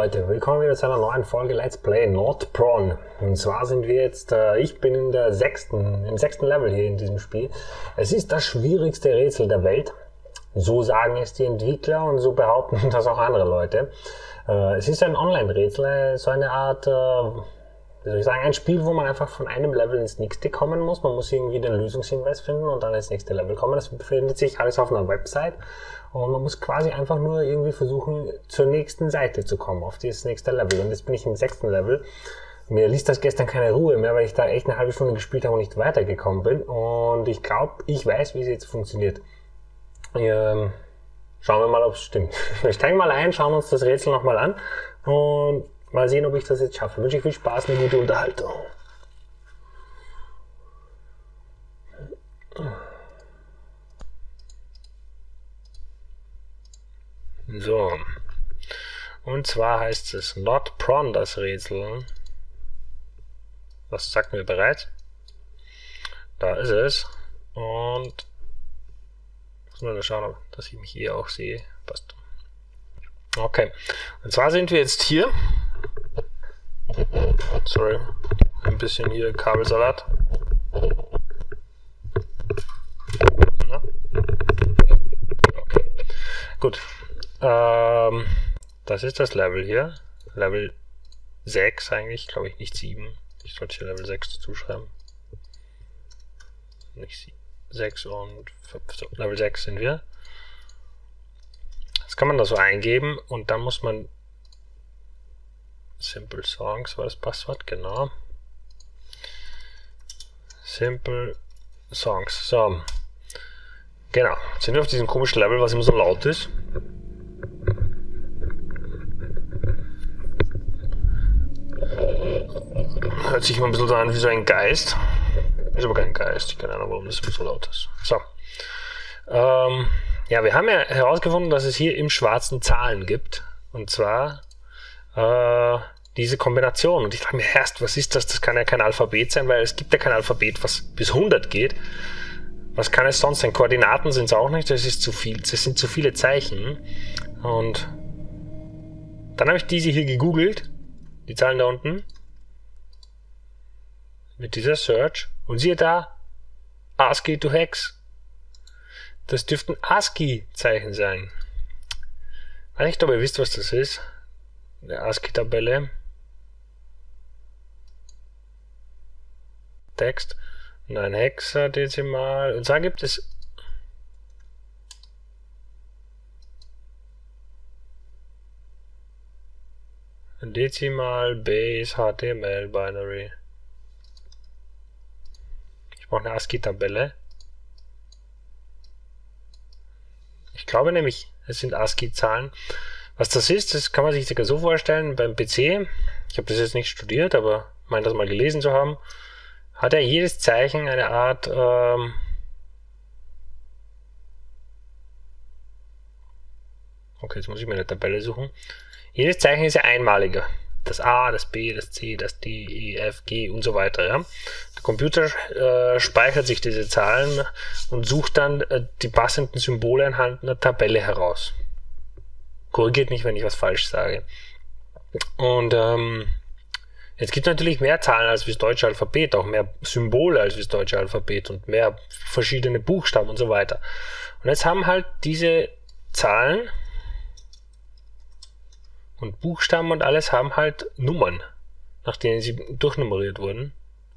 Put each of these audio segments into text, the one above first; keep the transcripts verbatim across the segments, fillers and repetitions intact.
Leute, willkommen wieder zu einer neuen Folge Let's Play Nordprawn. Und zwar sind wir jetzt, äh, ich bin in der sechsten, im sechsten Level hier in diesem Spiel. Es ist das schwierigste Rätsel der Welt. So sagen es die Entwickler und so behaupten das auch andere Leute. Äh, es ist ein Online-Rätsel, so eine Art, äh, wie soll ich sagen, ein Spiel, wo man einfach von einem Level ins nächste kommen muss. Man muss irgendwie den Lösungshinweis finden und dann ins nächste Level kommen. Das befindet sich alles auf einer Website. Und man muss quasi einfach nur irgendwie versuchen, zur nächsten Seite zu kommen, auf dieses nächste Level. Und jetzt bin ich im sechsten Level. Mir ließ das gestern keine Ruhe mehr, weil ich da echt eine halbe Stunde gespielt habe und nicht weitergekommen bin. Und ich glaube, ich weiß, wie es jetzt funktioniert. Ähm, schauen wir mal, ob es stimmt. Wir steigen mal ein, schauen uns das Rätsel nochmal an und mal sehen, ob ich das jetzt schaffe. Ich wünsche euch viel Spaß, eine gute Unterhaltung. So, und zwar heißt es Nordprawn, das Rätsel. Das sagt mir bereits. Da ist es. Und ich muss nur schauen, dass ich mich hier auch sehe. Passt. Okay, und zwar sind wir jetzt hier. Sorry, ein bisschen hier Kabelsalat. Na? Okay, gut. Ähm, das ist das Level hier. Level sechs eigentlich, glaube ich, nicht sieben. Ich sollte hier Level sechs dazu schreiben. Nicht sechs und fünf. So, Level sechs sind wir. Das kann man da so eingeben und dann muss man Simple Songs war das Passwort, genau. Simple Songs. So. Genau. Jetzt sind wir auf diesem komischen Level, was immer so laut ist. Hört sich immer ein bisschen so an wie so ein Geist. Ist aber kein Geist. Ich keine Ahnung, warum das immer so laut ist. So. Ähm, ja, wir haben ja herausgefunden, dass es hier im Schwarzen Zahlen gibt. Und zwar äh, diese Kombination. Und ich dachte mir, erst, was ist das? Das kann ja kein Alphabet sein, weil es gibt ja kein Alphabet, was bis hundert geht. Was kann es sonst sein? Koordinaten sind es auch nicht. Das ist zu viel. Das sind zu viele Zeichen. Und dann habe ich diese hier gegoogelt. Die Zahlen da unten. Mit dieser Search. Und siehe da, ASCII to Hex. Das dürften ASCII-Zeichen sein. Ich weiß nicht, ob ihr wisst, was das ist. Eine ASCII-Tabelle. Text. Und ein Hexadezimal. Und zwar gibt es ein Dezimal, Base, H T M L, Binary. Ich brauche eine ASCII-Tabelle. Ich glaube nämlich, es sind ASCII-Zahlen. Was das ist, das kann man sich sogar so vorstellen, beim P C, ich habe das jetzt nicht studiert, aber meine das mal gelesen zu haben, hat ja jedes Zeichen eine Art ähm, okay, jetzt muss ich mir eine Tabelle suchen. Jedes Zeichen ist ja einmaliger. Das A, das B, das C, das D, E, F, G und so weiter. Ja? Der Computer äh, speichert sich diese Zahlen und sucht dann äh, die passenden Symbole anhand einer Tabelle heraus. Korrigiert mich, wenn ich was falsch sage. Und ähm, jetzt gibt es natürlich mehr Zahlen als das deutsche Alphabet, auch mehr Symbole als das deutsche Alphabet und mehr verschiedene Buchstaben und so weiter. Und jetzt haben halt diese Zahlen und Buchstaben und alles haben halt Nummern, nach denen sie durchnummeriert wurden.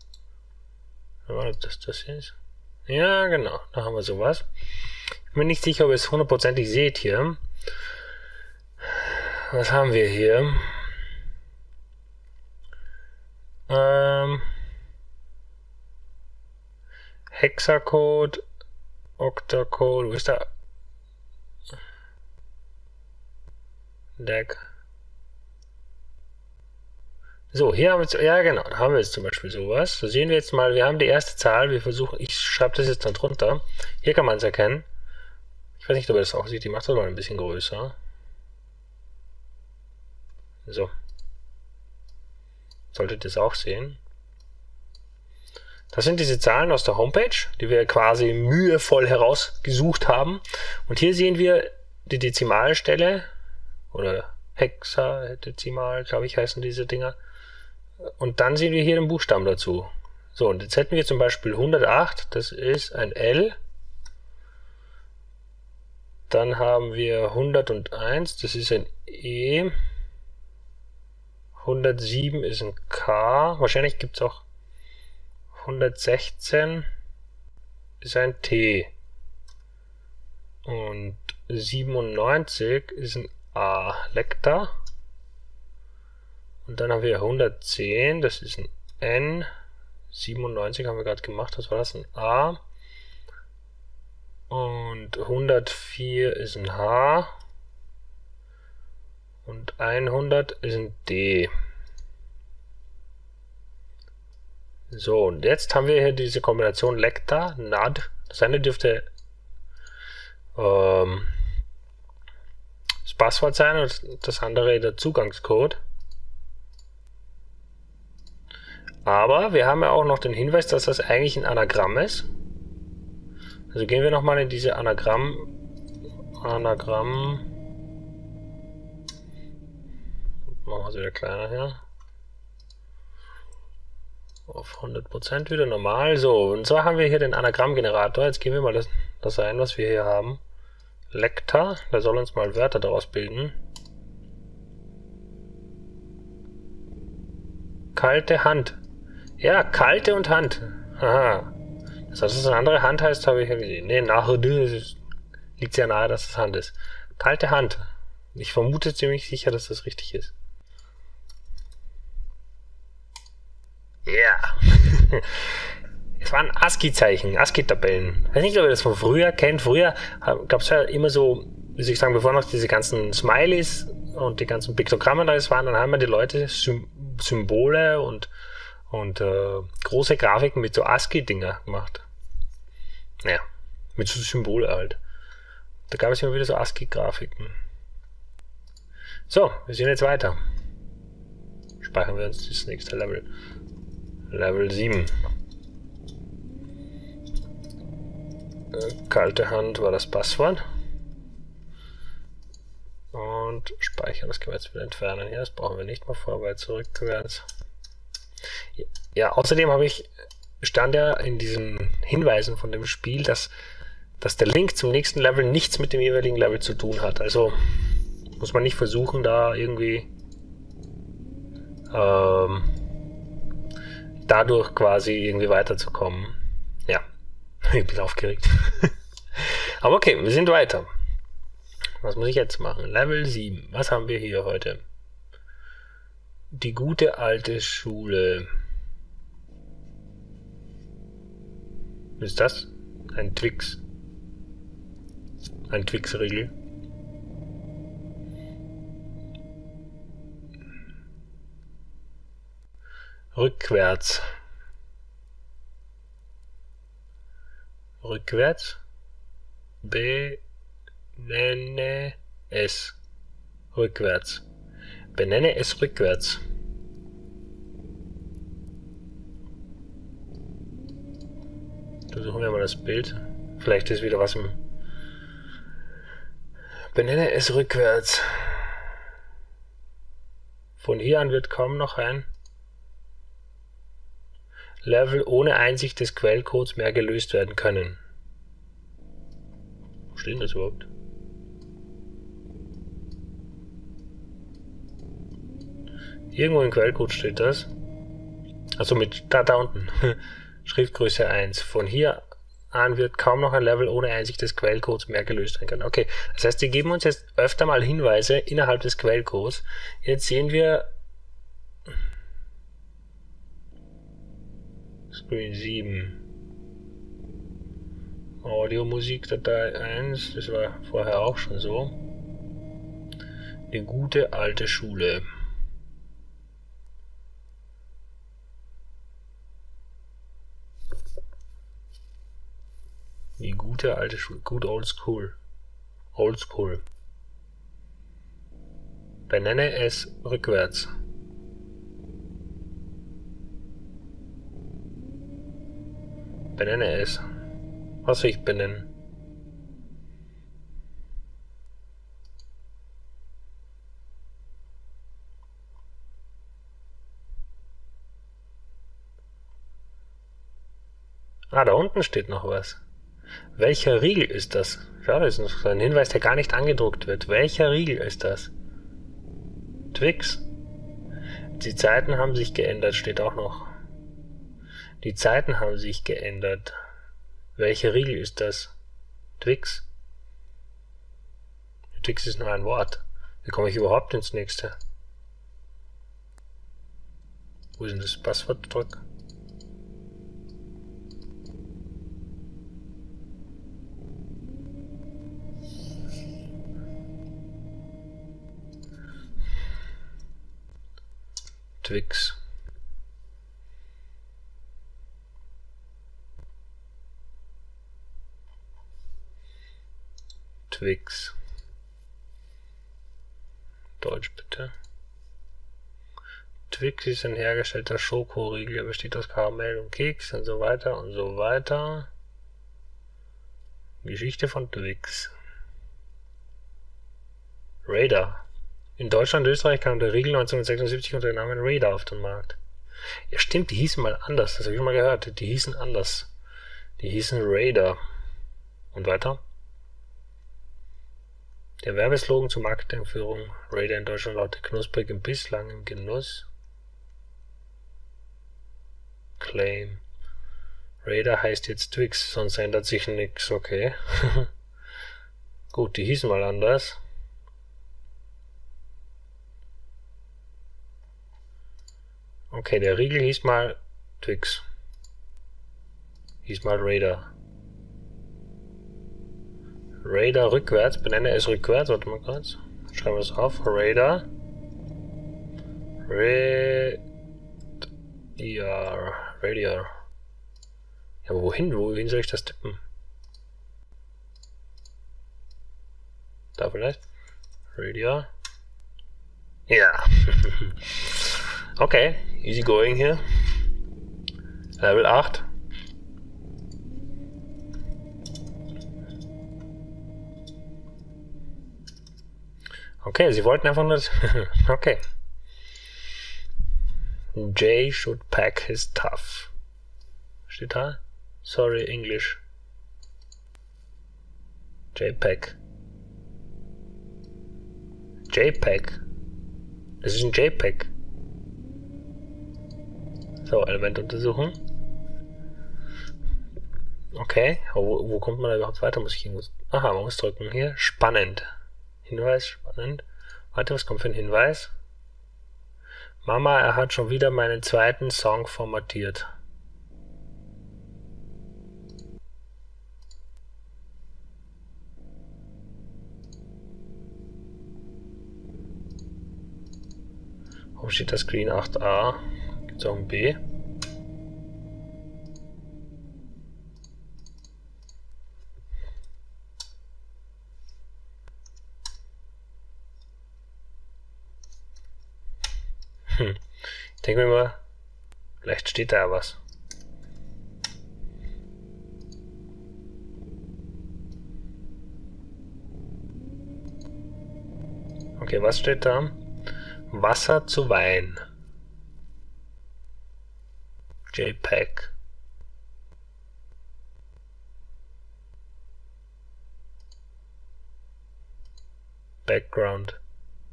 Ob das das ist? Ja, genau, da haben wir sowas. Ich bin mir nicht sicher, ob ihr es hundertprozentig seht hier. Was haben wir hier? Ähm, Hexacode, Octacode, wo ist der? Deck. So, hier haben wir jetzt, ja genau, da haben wir jetzt zum Beispiel sowas. So sehen wir jetzt mal, wir haben die erste Zahl, wir versuchen, ich schreibe das jetzt dann drunter. Hier kann man es erkennen. Ich weiß nicht, ob ihr das auch seht, die macht das mal ein bisschen größer. So. Solltet ihr es auch sehen. Das sind diese Zahlen aus der Homepage, die wir quasi mühevoll herausgesucht haben. Und hier sehen wir die Dezimalstelle oder Hexadezimal, glaube ich, heißen diese Dinger. Und dann sehen wir hier den Buchstaben dazu. So, und jetzt hätten wir zum Beispiel hundertacht, das ist ein L. Dann haben wir hunderteins, das ist ein E. hundertsieben ist ein K. Wahrscheinlich gibt es auch hundertsechzehn ist ein T. Und siebenundneunzig ist ein A. Lecta. Und dann haben wir hundertzehn, das ist ein N. siebenundneunzig haben wir gerade gemacht, was war das? Ein A. Und hundertvier ist ein H. Und hundert ist ein D. So, und jetzt haben wir hier diese Kombination Lecta, N A D. Das eine dürfte ähm, das Passwort sein und das andere der Zugangscode. Aber wir haben ja auch noch den Hinweis, dass das eigentlich ein Anagramm ist. Also gehen wir nochmal in diese Anagramm, Anagramm, machen wir es wieder kleiner hier, auf hundert Prozent wieder normal. So, und zwar haben wir hier den Anagrammgenerator. Jetzt geben wir mal das, das ein, was wir hier haben. Lecta, der soll uns mal Wörter daraus bilden. Kalte Hand. Ja, kalte und Hand. Aha. Das heißt, dass es eine andere Hand heißt, habe ich ja gesehen. Ne, nachher liegt ja nahe, dass es Hand ist. Kalte Hand. Ich vermute ziemlich sicher, dass das richtig ist. Ja. Yeah. Es waren ASCII-Zeichen, ASCII-Tabellen. Ich weiß nicht, ob ihr das von früher kennt. Früher gab es ja immer so, wie soll ich sagen, bevor noch diese ganzen Smileys und die ganzen Piktogramme da waren, dann haben wir die Leute Sym Symbole und, und äh, große Grafiken mit so ASCII-Dinger gemacht. Naja, mit so Symbole halt. Da gab es immer wieder so ASCII-Grafiken. So, wir sehen jetzt weiter. Speichern wir uns das nächste Level. Level sieben. Kalte Hand war das Passwort. Und speichern, das können wir jetzt wieder entfernen. Hier, das brauchen wir nicht mehr, vorwärts, rückwärts. Ja, außerdem habe ich, stand ja in diesen Hinweisen von dem Spiel, dass, dass der Link zum nächsten Level nichts mit dem jeweiligen Level zu tun hat. Also muss man nicht versuchen, da irgendwie ähm, dadurch quasi irgendwie weiterzukommen. Ja, ich bin aufgeregt. Aber okay, wir sind weiter. Was muss ich jetzt machen? Level sieben. Was haben wir hier heute? Die gute alte Schule. Was ist das? Ein Twix. Ein Twix-Riegel. Rückwärts. Rückwärts. Benenne es rückwärts. Benenne es rückwärts. Untersuchen wir mal das Bild. Vielleicht ist wieder was im... Benenne es rückwärts. Von hier an wird kaum noch ein Level ohne Einsicht des Quellcodes mehr gelöst werden können. Wo steht denn das überhaupt? Irgendwo im Quellcode steht das. Also mit da, da unten. Schriftgröße eins. Von hier an wird kaum noch ein Level ohne Einsicht des Quellcodes mehr gelöst werden können. Okay, das heißt, die geben uns jetzt öfter mal Hinweise innerhalb des Quellcodes. Jetzt sehen wir Screen sieben. Audio Musikdatei eins, das war vorher auch schon so. Die gute alte Schule. Die gute alte Schule. Good old school. Old school. Benenne es rückwärts. Benenne es. Was soll ich benennen? Ah, da unten steht noch was. Welcher Riegel ist das? Ja, das ist ein Hinweis, der gar nicht angedruckt wird. Welcher Riegel ist das? Twix. Die Zeiten haben sich geändert, steht auch noch. Die Zeiten haben sich geändert. Welcher Riegel ist das? Twix. Twix ist nur ein Wort. Wie komme ich überhaupt ins nächste? Wo ist denn das Passwort drücken? Twix. Twix. Deutsch bitte. Twix ist ein hergestellter Schokoriegel, er besteht aus Karamell und Keks und so weiter und so weiter. Geschichte von Twix. Raider. In Deutschland und Österreich kam der Riegel neunzehnhundertsechsundsiebzig unter dem Namen Raider auf den Markt. Ja stimmt, die hießen mal anders, das habe ich schon mal gehört. Die hießen anders. Die hießen Raider. Und weiter? Der Werbeslogan zur Marketingführung Raider in Deutschland lautet knusprig im Biss, lang im Genuss. Claim. Raider heißt jetzt Twix, sonst ändert sich nichts, okay. Gut, die hießen mal anders. Okay, der Riegel hieß mal Twix. Hieß mal Raider. Raider rückwärts, benenne es rückwärts, warte mal kurz. Schreiben wir es auf. Raider. Raider. Raider. Ja, aber wohin? Wohin soll ich das tippen? Da vielleicht? Raider. Ja. Okay, easy going hier. Level acht. Okay, sie wollten einfach nur... Okay. Jay should pack his stuff. Steht da? Sorry, English. JPEG. JPEG. Das ist ein JPEG. So, Element untersuchen. Okay, wo, wo kommt man da überhaupt weiter? Muss ich irgendwo... Aha, man muss drücken. Hier, spannend. Hinweis, spannend. Warte, was kommt für ein Hinweis? Mama, er hat schon wieder meinen zweiten Song formatiert. Warum steht das Screen acht a? Gibt es auch ein B? Hm. Ich denke mir mal, vielleicht steht da ja was. Okay, was steht da? Wasser zu Wein. JPEG. Background.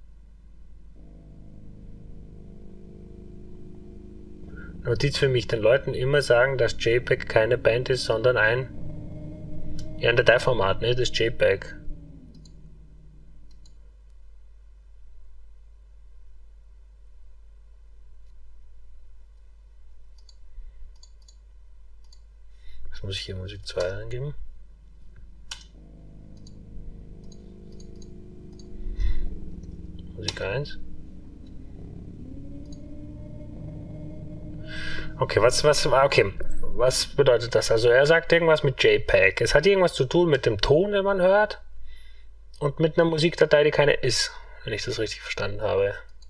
Notiz für mich, den Leuten immer sagen, dass JPEG keine Band ist, sondern ein ja, ein Dateiformat, ne? Das JPEG. Jetzt muss ich hier Musik zwei eingeben. Musik eins. Okay, was, was, okay, was bedeutet das? Also er sagt irgendwas mit JPEG. Es hat irgendwas zu tun mit dem Ton, den man hört, und mit einer Musikdatei, die keine ist, wenn ich das richtig verstanden habe.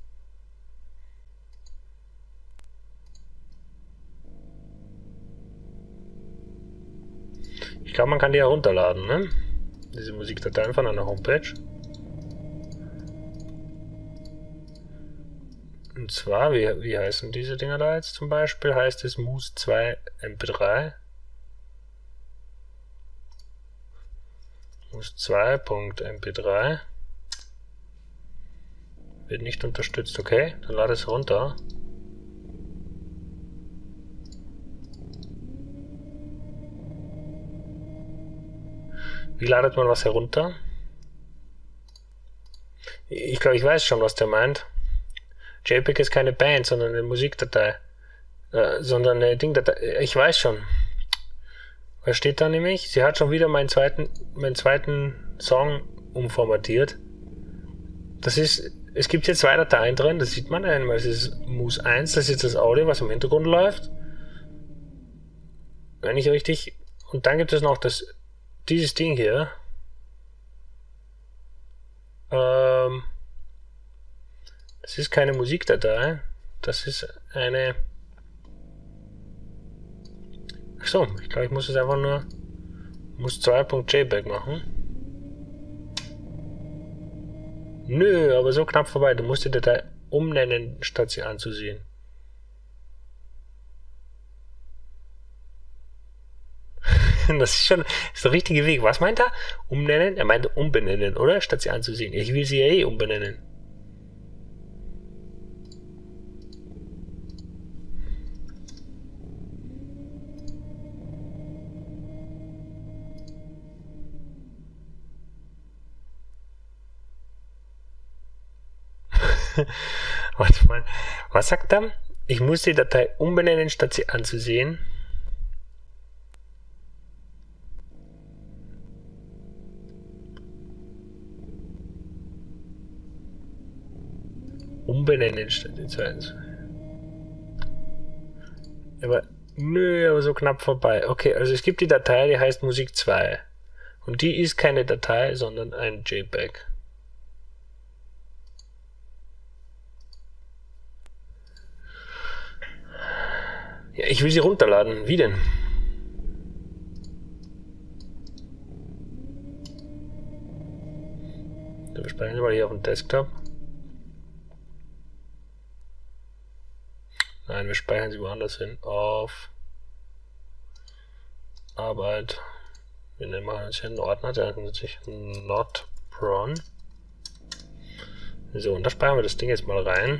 Ich glaube, man kann die herunterladen, ne? Diese Musikdateien von einer Homepage. Und zwar, wie, wie heißen diese Dinger da jetzt zum Beispiel? Heißt es Moose zwei M P drei. Muss zwei Punkt M P drei. Wird nicht unterstützt, okay, dann lade es runter. Wie ladet man was herunter? Ich glaube, ich weiß schon, was der meint. JPEG ist keine Band, sondern eine Musikdatei. Äh, sondern eine Dingdatei. Ich weiß schon. Was steht da nämlich? Sie hat schon wieder meinen zweiten, meinen zweiten Song umformatiert. Das ist, es gibt hier zwei Dateien drin, das sieht man. Einmal ist es Mus eins, das ist das Audio, was im Hintergrund läuft. Wenn ich richtig. Und dann gibt es noch das, dieses Ding hier. Ähm, das ist keine Musikdatei. Das ist eine. Achso, ich glaube, ich muss es einfach nur. Muss zwei Punkt JPEG machen. Nö, aber so knapp vorbei. Du musst die Datei umnennen, statt sie anzusehen. Das ist schon das ist der richtige Weg. Was meint er? Umnennen? Er meinte umbenennen, oder? Statt sie anzusehen. Ich will sie ja eh umbenennen. Warte mal. Was sagt er? Ich muss die Datei umbenennen, statt sie anzusehen. Umbenennen statt die zweiten. Aber, nö, aber so knapp vorbei. Okay, also es gibt die Datei, die heißt Musik zwei. Und die ist keine Datei, sondern ein JPEG. Ja, ich will sie runterladen. Wie denn? Wir speichern sie mal hier auf dem Desktop. Nein, wir speichern sie woanders hin. Auf Arbeit. Wir nehmen uns hier einen Ordner, der nennt sich NotPron. So, und da speichern wir das Ding jetzt mal rein.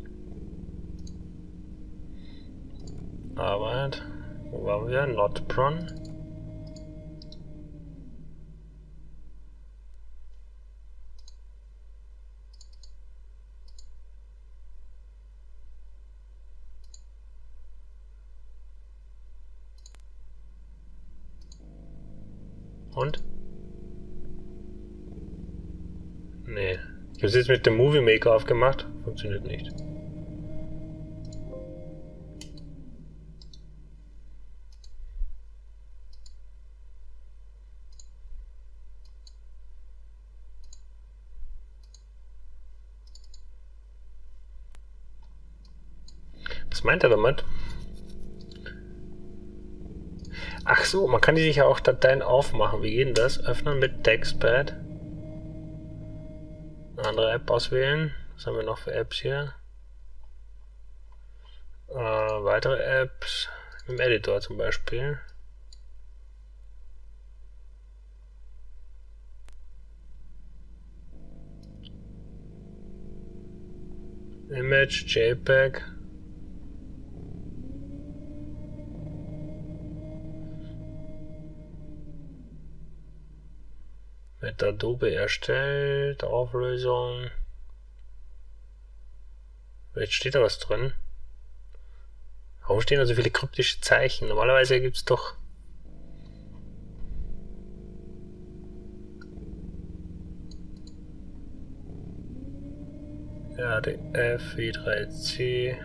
Arbeit. Wo waren wir? NotPron. Und? Nee. Ich habe es jetzt mit dem Movie Maker aufgemacht. Funktioniert nicht. Was meint er damit? Ach so, man kann die sich ja auch Dateien aufmachen. Wie geht denn das? Öffnen mit Textpad. Eine andere App auswählen. Was haben wir noch für Apps hier? Äh, weitere Apps. Im Editor zum Beispiel. Image, JPEG. Mit Adobe erstellt, Auflösung. Jetzt steht da was drin. Warum stehen da so viele kryptische Zeichen? Normalerweise gibt es doch. Ja, die F W drei C.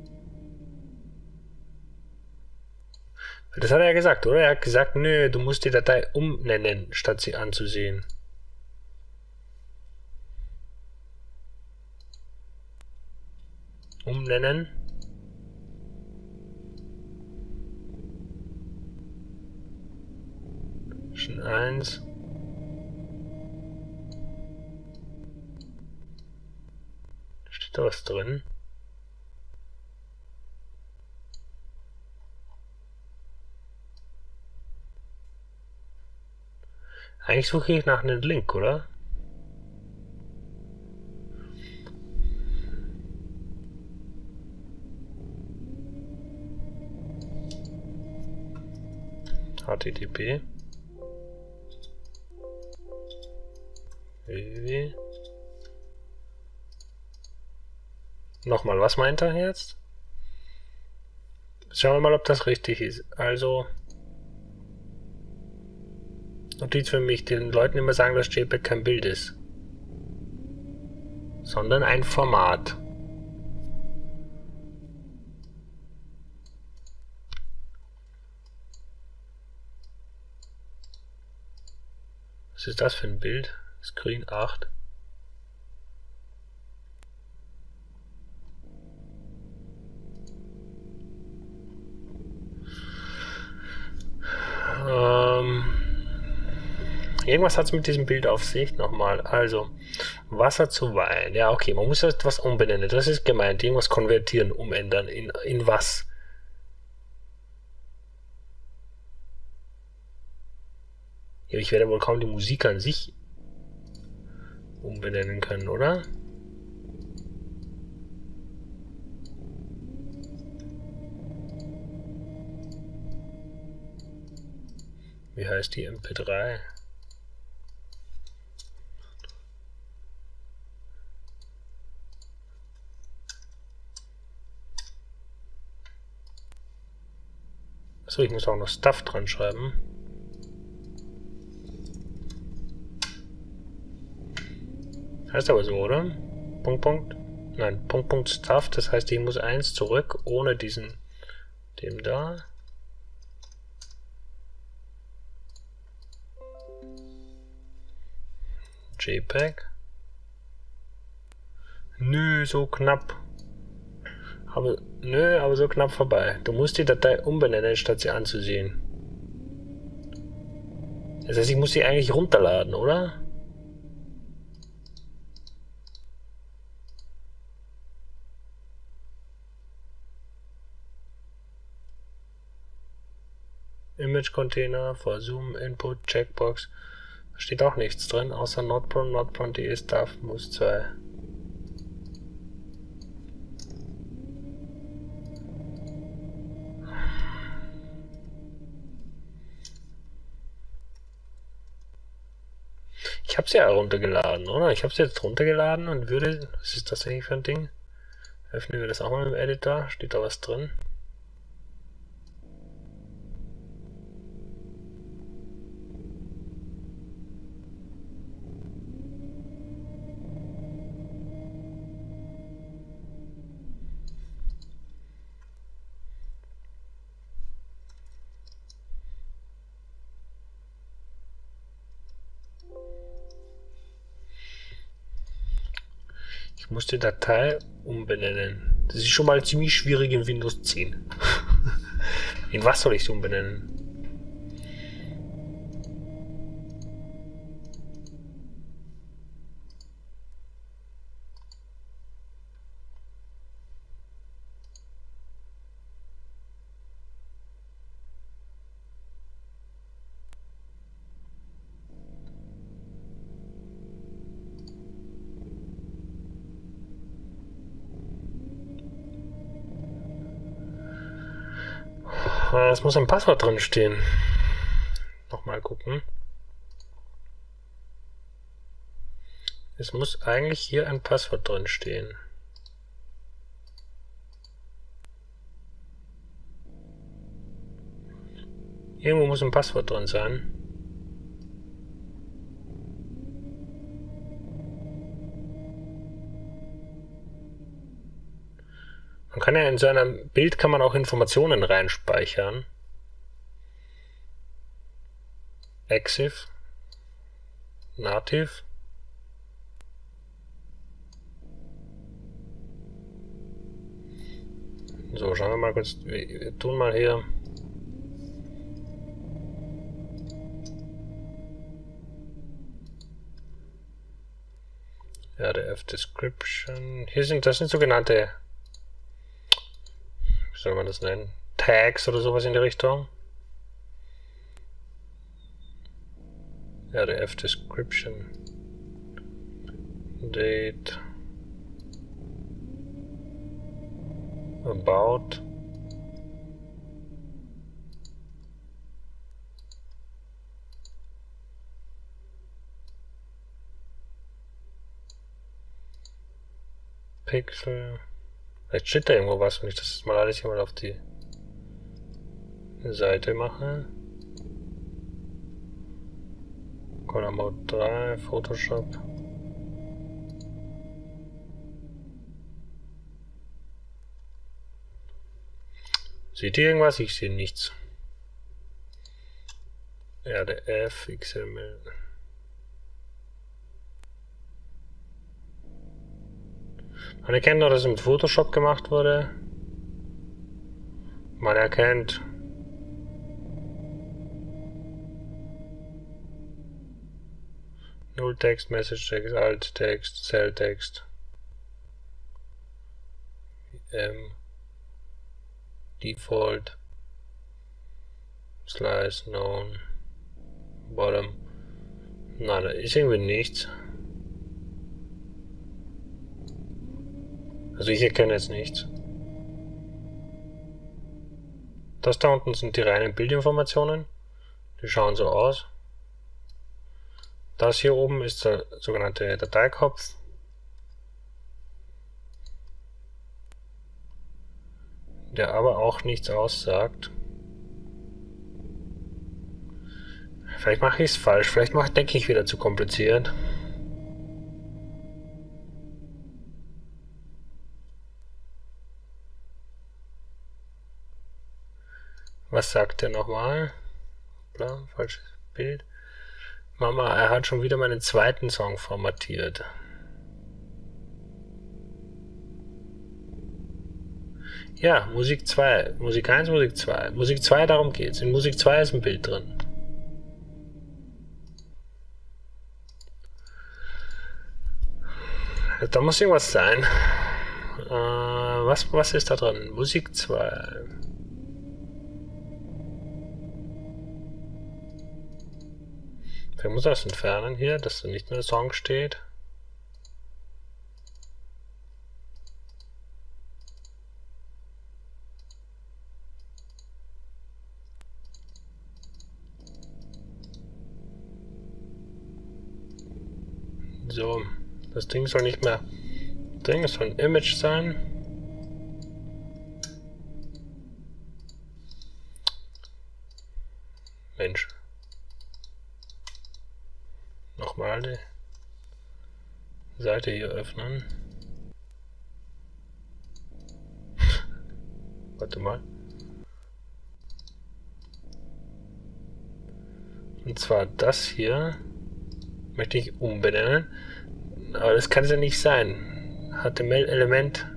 Das hat er ja gesagt, oder? Er hat gesagt, nö, du musst die Datei umnennen, statt sie anzusehen. Umnennen. Schon eins. Steht da was drin? Eigentlich suche ich nach einem Link, oder? H T T P. www. Nochmal, was meint er jetzt? Schauen wir mal, ob das richtig ist. Also, Notiz für mich, den Leuten immer sagen, dass JPEG kein Bild ist, sondern ein Format. Was ist das für ein Bild? Screen acht. Ähm, irgendwas hat es mit diesem Bild auf sich nochmal. Also, Wasser zu Wein. Ja, okay, man muss etwas umbenennen. Das ist gemeint. Irgendwas konvertieren, umändern. In, in was? Ja, ich werde wohl kaum die Musik an sich umbenennen können, oder? Wie heißt die M P drei? Achso, ich muss auch noch Stuff dran schreiben. Heißt aber so, oder? Punkt, Punkt. Nein, Punkt, Punkt, Stuff. Das heißt, ich muss eins zurück, ohne diesen, dem da. JPEG. Nö, so knapp. Aber, nö, aber so knapp vorbei. Du musst die Datei umbenennen, statt sie anzusehen. Das heißt, ich muss sie eigentlich runterladen, oder? Image Container, for Zoom, Input, Checkbox. Da steht auch nichts drin, außer notpron, notpron.de Stuff, muss zwei. Ich habe sie ja runtergeladen, oder? Ich habe sie jetzt runtergeladen und würde... Was ist das eigentlich für ein Ding? Öffnen wir das auch mal im Editor. Steht da was drin? Ich muss die Datei umbenennen. Das ist schon mal ziemlich schwierig in Windows zehn. In was soll ich sie umbenennen? Es muss ein Passwort drin stehen. Nochmal gucken. Es muss eigentlich hier ein Passwort drin stehen. Irgendwo muss ein Passwort drin sein. Man kann ja in so einem Bild kann man auch Informationen reinspeichern. Exif, Native. So, schauen wir mal kurz. Wir tun mal hier. R D F Description. Hier sind, das sind sogenannte, wie soll man das nennen? Tags oder sowas in die Richtung. R D F Description. Date. About. Pixel. Vielleicht steht da irgendwo was, wenn ich das jetzt mal alles hier mal auf die Seite mache. Color Mode drei, Photoshop. Seht ihr irgendwas? Ich sehe nichts. R D F, X M L. Man erkennt nur, dass es mit Photoshop gemacht wurde. Man erkennt Nulltext, Message Text, Alt Text, Cell Text, ähm, Default, Slice, Known, Bottom. Nein, da ist irgendwie nichts. Also ich erkenne jetzt nichts. Das da unten sind die reinen Bildinformationen. Die schauen so aus. Das hier oben ist der sogenannte Dateikopf. Der aber auch nichts aussagt. Vielleicht mache ich es falsch. Vielleicht mache, denke ich wieder zu kompliziert. Was sagt er nochmal? Falsches Bild. Mama, er hat schon wieder meinen zweiten Song formatiert. Ja, Musik zwei. Musik eins, Musik zwei. Musik zwei, darum geht's. In Musik zwei ist ein Bild drin. Da muss irgendwas sein. Äh, was, was ist da drin? Musik zwei. Ich muss das entfernen hier, dass da nicht mehr der Song steht. So, das Ding soll nicht mehr drin, es soll ein Image sein. Mensch. Nochmal die Seite hier öffnen. Warte mal. Und zwar das hier möchte ich umbenennen. Aber das kann es ja nicht sein. H T M L-Element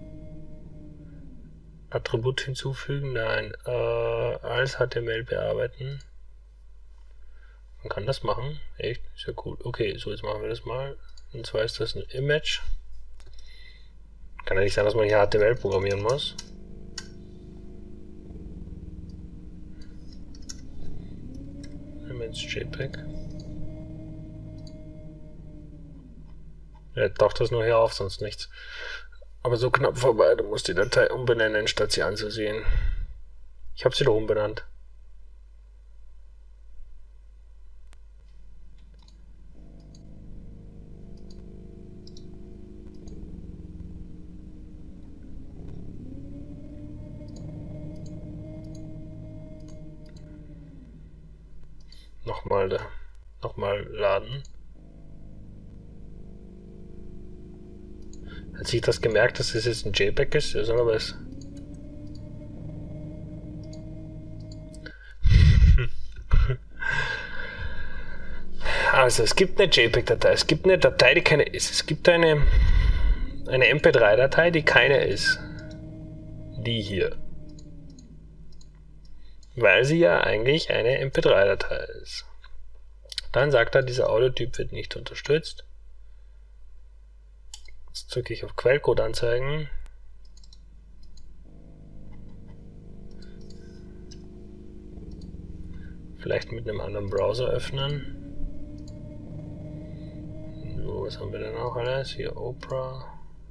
Attribut hinzufügen? Nein. Äh, als H T M L bearbeiten. Man kann das machen. Echt? Ist ja cool. Okay, so jetzt machen wir das mal. Und zwar ist das ein Image. Kann ja nicht sein, dass man hier H T M L programmieren muss. Image JPEG. Ja, taucht das nur hier auf, sonst nichts. Aber so knapp vorbei, du musst die Datei umbenennen, statt sie anzusehen. Ich habe sie doch umbenannt. Nochmal da. Nochmal laden. Hat sich das gemerkt, dass es jetzt ein JPEG ist? Ja, soll aber es. Also, es gibt eine JPEG-Datei. Es gibt eine Datei, die keine ist. Es gibt eine, eine M P drei Datei, die keine ist. Die hier. Weil sie ja eigentlich eine M P drei Datei ist. Dann sagt er, dieser Audiotyp wird nicht unterstützt. Jetzt drücke ich auf Quellcode anzeigen. Vielleicht mit einem anderen Browser öffnen. was haben wir denn auch alles? Hier Oprah.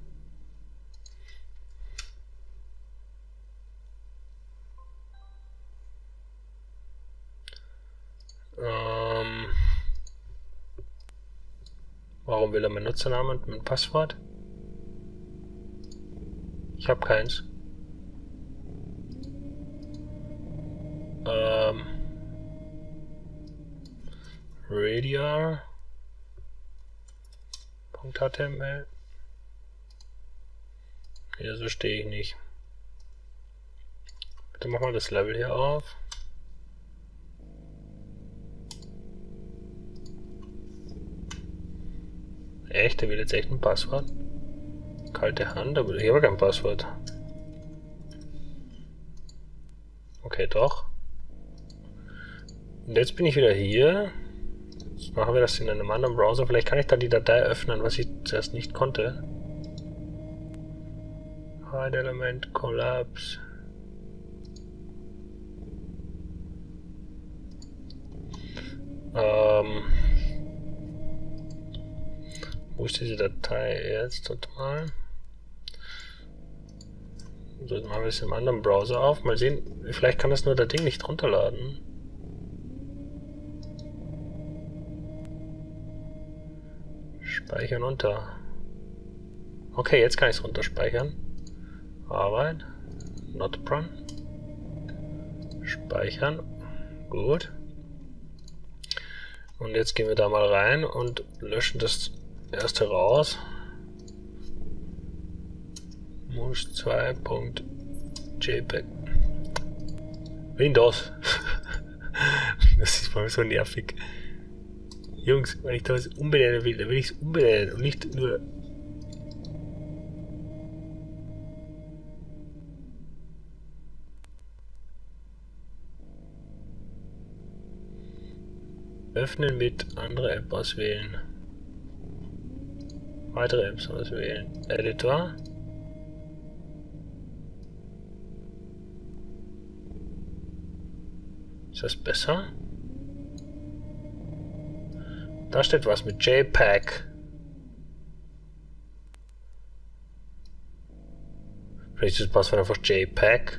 Ähm, warum will er meinen Nutzernamen und mein Passwort? Ich habe keins. Ähm, Radial. .html. Hier, so stehe ich nicht. Bitte mach mal das Level hier auf. Echt? Der will jetzt echt ein Passwort? Kalte Hand, aber ich habe kein Passwort. Okay, doch. Und jetzt bin ich wieder hier. Jetzt machen wir das in einem anderen Browser. Vielleicht kann ich da die Datei öffnen, was ich zuerst nicht konnte. Hide Element Collapse. Ähm, wo ist diese Datei jetzt? Warte mal. So, jetzt machen wir es im anderen Browser auf. Mal sehen, vielleicht kann das nur das Ding nicht runterladen. Speichern unter. Okay, jetzt kann ich es runterspeichern. Arbeit. Notepron. Speichern. Gut. Und jetzt gehen wir da mal rein und löschen das erste raus. Mus zwei Punkt jpeg. Windows. Das ist mal so nervig. Jungs, wenn ich da was umbenennen will, dann will ich es umbenennen und nicht nur. Öffnen mit andere App auswählen. Weitere Apps auswählen. Editor. Ist das besser? Da steht was mit JPEG. Vielleicht ist das Passwort einfach JPEG.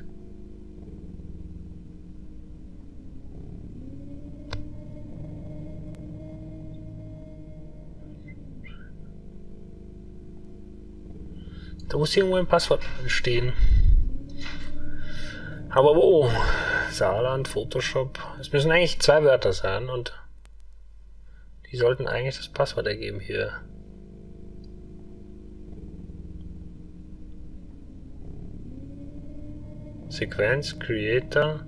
Da muss irgendwo ein Passwort stehen. Aber wo? Saarland, Photoshop. Es müssen eigentlich zwei Wörter sein und die sollten eigentlich das Passwort ergeben hier. Sequenz, Creator,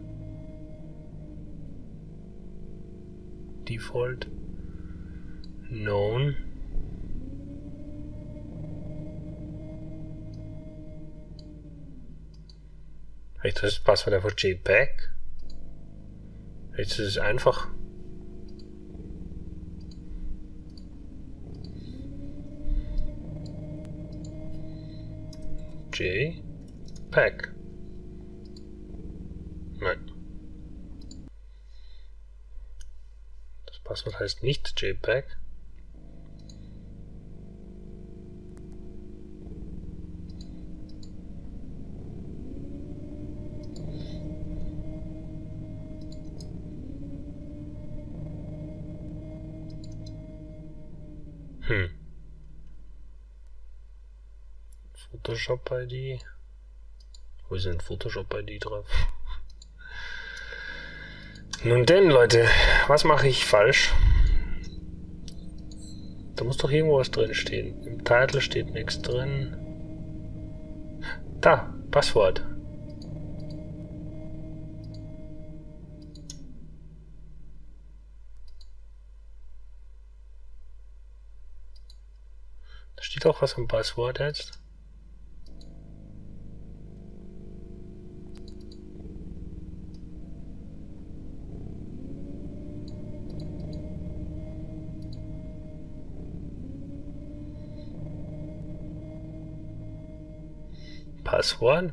Default, Known. Vielleicht ist das Passwort einfach JPEG. Vielleicht ist es einfach. JPEG. Nein. Das Passwort heißt nicht JPEG. Hm. Photoshop I D. Wo ist denn Photoshop I D drauf? Nun denn, Leute, was mache ich falsch? Da muss doch irgendwo was drin stehen. Im Titel steht nichts drin. Da, Passwort. Da steht auch was am Passwort jetzt. Passwort.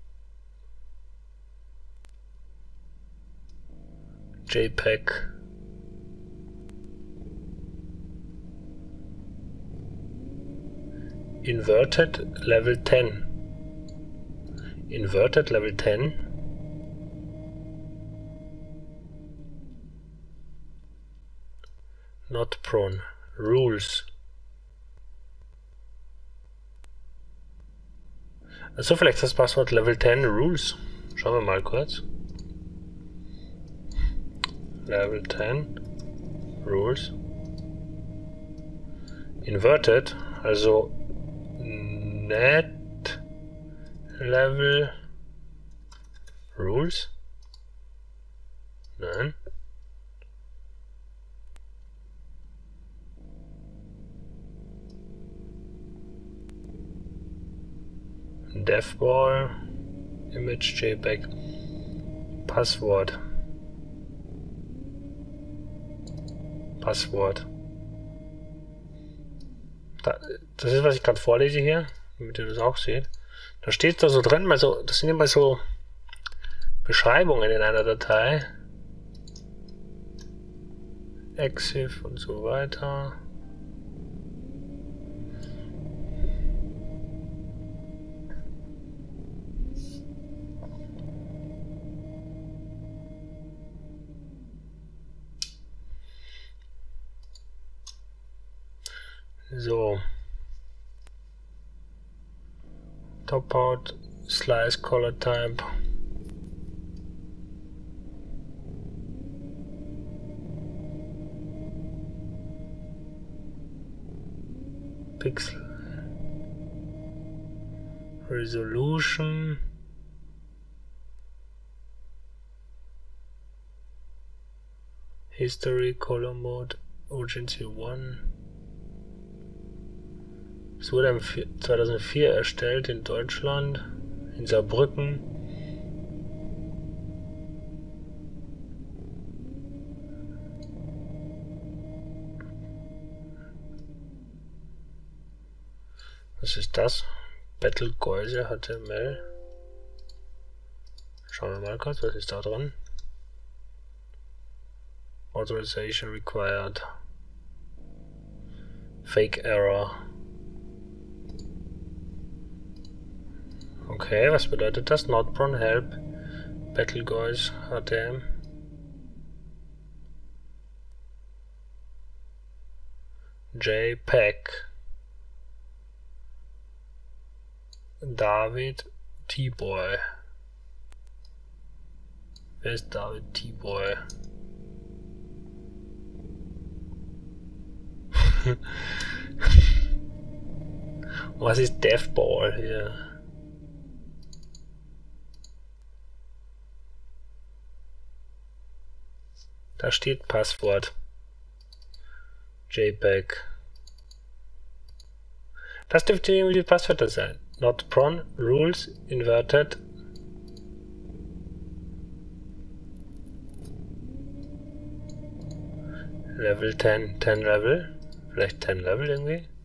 JPEG Inverted Level ten. Inverted Level ten. Not prone. Rules. Also vielleicht das Passwort Level ten Rules. Schauen wir mal kurz. Level ten Rules. Inverted, also Net Level Rules. Nein. Devball, Image JPEG, Passwort, Passwort. Da, das ist, was ich gerade vorlese hier, damit ihr das auch seht. Da steht da so drin, also das sind immer so Beschreibungen in einer Datei. Exif und so weiter. So. Top out, slice color type. Pixel. Resolution. History, color mode, urgency one. Es wurde zweitausendvier erstellt in Deutschland, in Saarbrücken. Was ist das? Battlegeuse H T M L. Schauen wir mal kurz, was ist da drin? Authorization required. Fake error. Okay, was bedeutet das? Not prone help. Battlegeuse H T M. JPEG. David T-Boy. Wer ist David T-Boy? Was ist Devball hier? Da steht Passwort. JPEG. Das dürfte irgendwie die Passwörter sein. Not prone, rules, inverted. Level ten, ten Level. Vielleicht ten Level irgendwie.